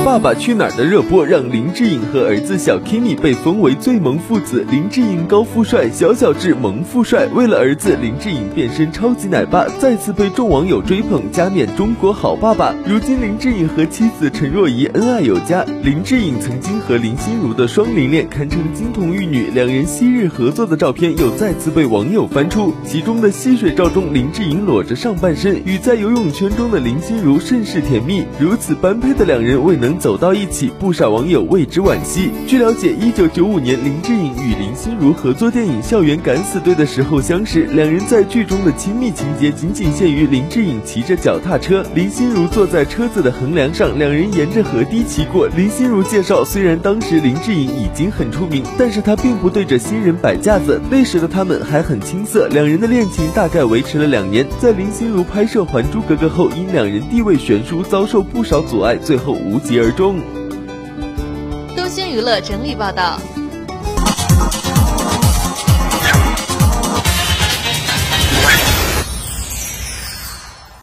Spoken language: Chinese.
《爸爸去哪儿》的热播让林志颖和儿子小 Kimi 被封为最萌父子。林志颖高富帅，小智萌富帅。为了儿子，林志颖变身超级奶爸，再次被众网友追捧，加冕中国好爸爸。如今林志颖和妻子陈若仪恩爱有加。林志颖曾经和林心如的双龄恋堪称金童玉女，两人昔日合作的照片又再次被网友翻出，其中的戏水照中，林志颖裸着上半身，与在游泳圈中的林心如甚是甜蜜。如此般配的两人未能走到一起，不少网友为之惋惜。据了解，1995年林志颖与林心如合作电影《校园敢死队》的时候相识，两人在剧中的亲密情节仅限于林志颖骑着脚踏车，林心如坐在车子的横梁上，两人沿着河堤骑过。林心如介绍，虽然当时林志颖已经很出名，但是他并不对着新人摆架子，那时的他们还很青涩，两人的恋情大概维持了2年。在林心如拍摄《还珠格格》后，因两人地位悬殊，遭受不少阻碍，最后无疾而终。 东轩娱乐整理报道。